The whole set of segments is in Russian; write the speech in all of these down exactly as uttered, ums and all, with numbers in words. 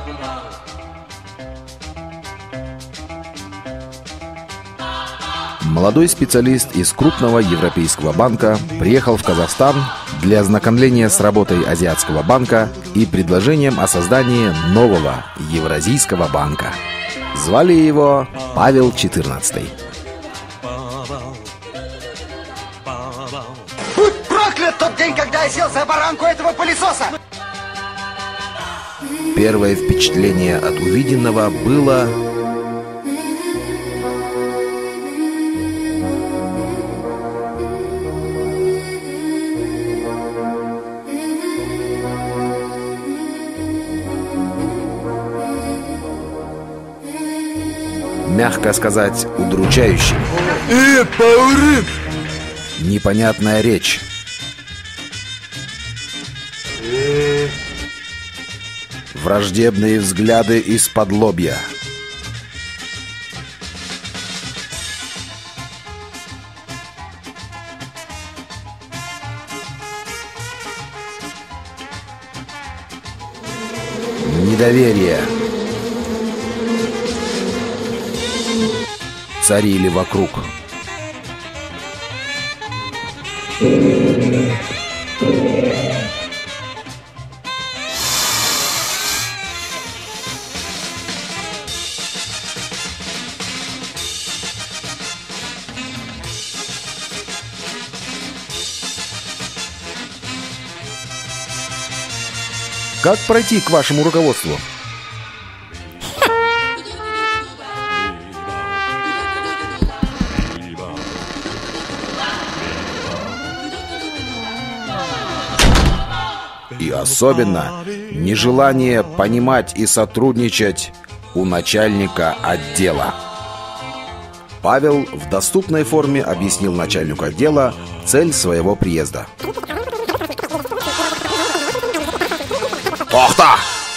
Молодой специалист из крупного европейского банка приехал в Казахстан для ознакомления с работой Азиатского банка и предложением о создании нового Евразийского банка. Звали его Павел четырнадцатый. Будь проклят тот день, когда я сел за баранку этого пылесоса! Первое впечатление от увиденного было... мягко сказать, удручающим. Э, Пауры! Непонятная речь. Э. Враждебные взгляды из-под лобья. Недоверие. Царили вокруг. Как пройти к вашему руководству? И особенно нежелание понимать и сотрудничать у начальника отдела. Павел в доступной форме объяснил начальнику отдела цель своего приезда. Охта!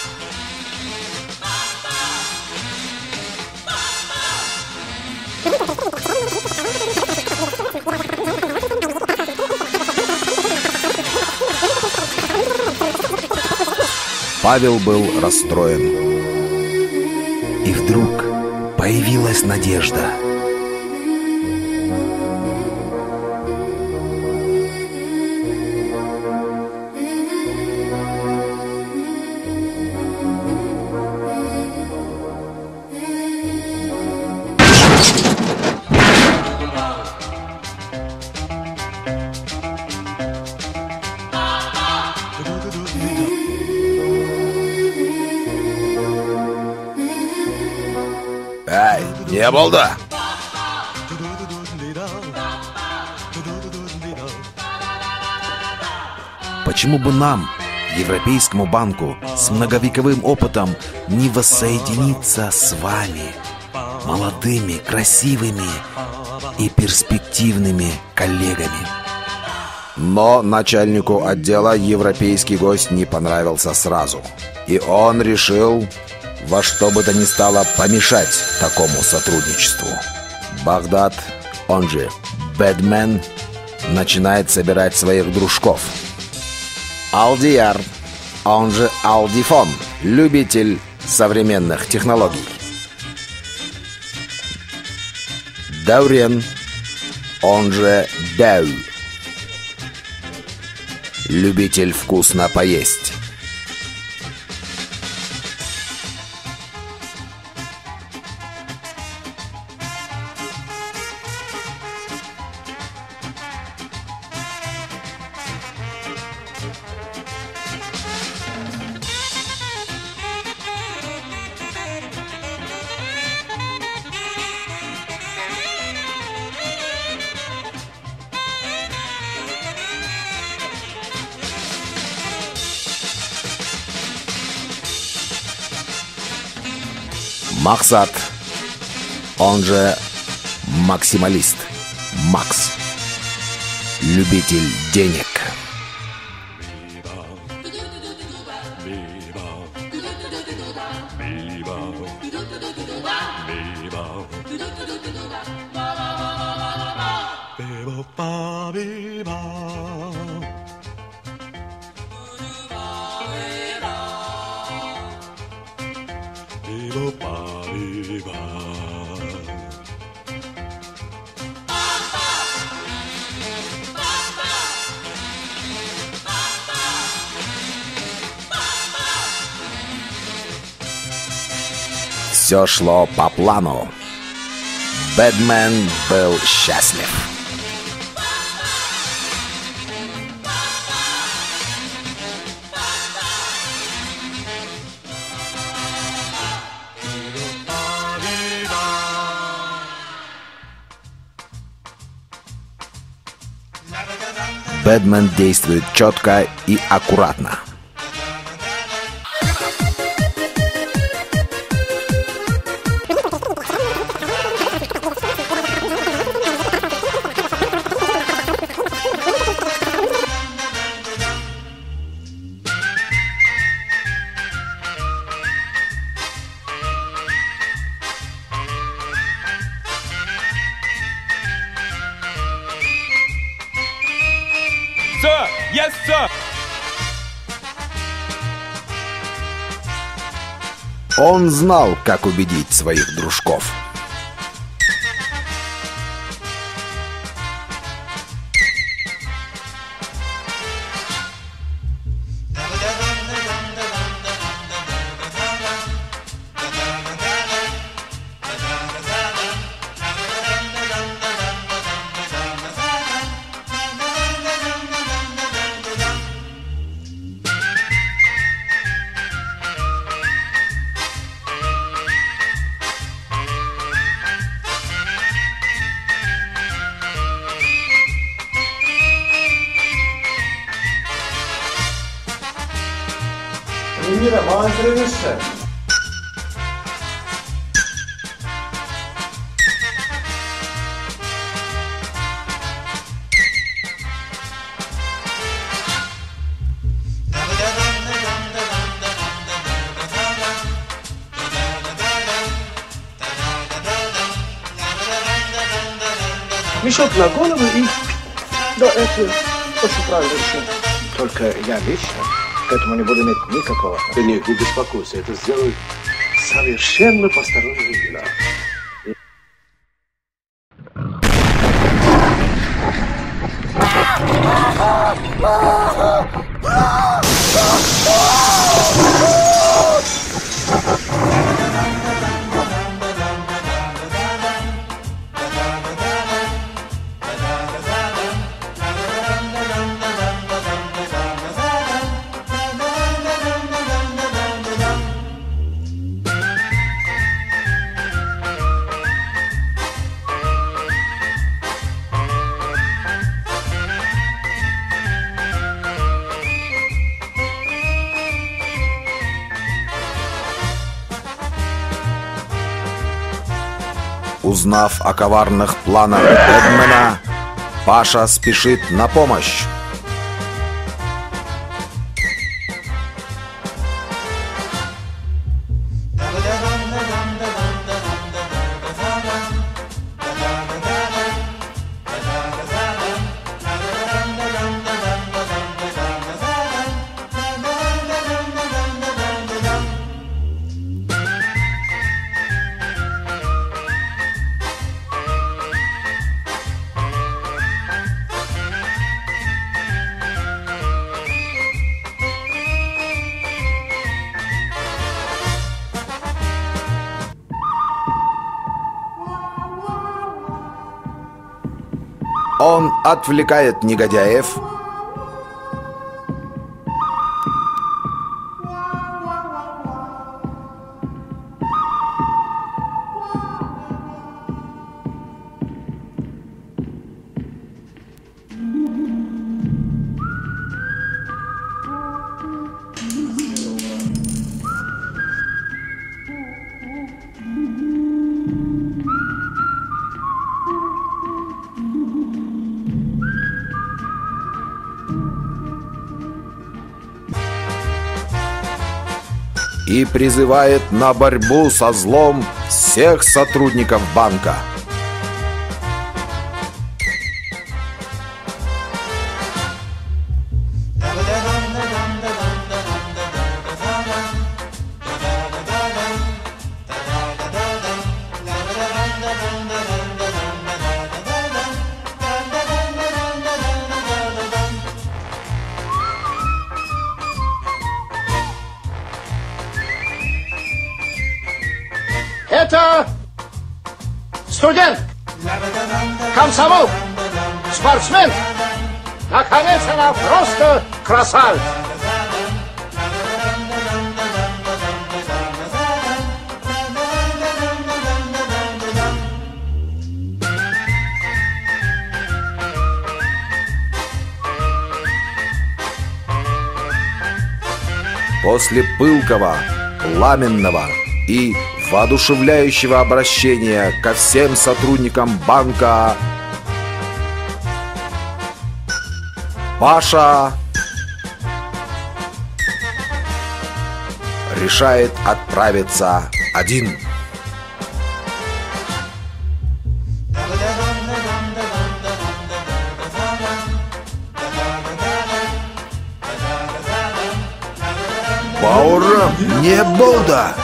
Павел был расстроен. И вдруг появилась надежда. Эй, не был, да? Почему бы нам, Европейскому банку с многовековым опытом, не воссоединиться с вами, молодыми, красивыми и перспективными коллегами? Но начальнику отдела европейский гость не понравился сразу. И он решил во что бы то ни стало помешать такому сотрудничеству. Багдад, он же Бэдмен, начинает собирать своих дружков. Алдияр, он же Алдифон, любитель современных технологий. Даурен, он же Дау, любитель вкусно поесть. Максат, он же максималист, Макс, любитель денег. todo para vivar. Все шло по плану. Бэтмен был счастлив. Бэтмен действует четко и аккуратно. Sir! Yes, sir! Он знал, как убедить своих дружков. Mira, vamos a entrevistar. Мешок на голову и... Да, это очень правильно решение. Только я лично к этому не буду иметь никакого. Да нет, не беспокойся, это сделают совершенно посторонние дела. Узнав о коварных планах Бэтмена, Паша спешит на помощь. Он отвлекает негодяев, и призывает на борьбу со злом всех сотрудников банка. Это студент, комсомол, спортсмен. Наконец, она просто красавица. После пылкого, пламенного и воодушевляющего обращения ко всем сотрудникам банка Паша решает отправиться один. Баурам не Болда!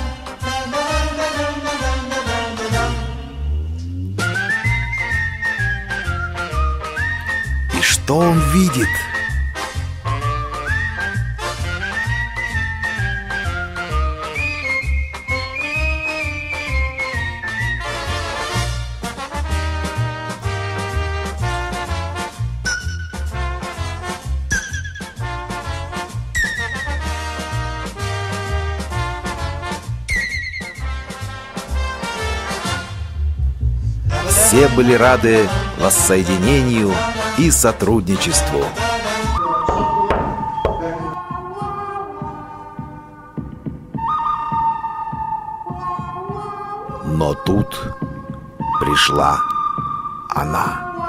И что он видит? Все были рады воссоединению и сотрудничеству. Но тут пришла она.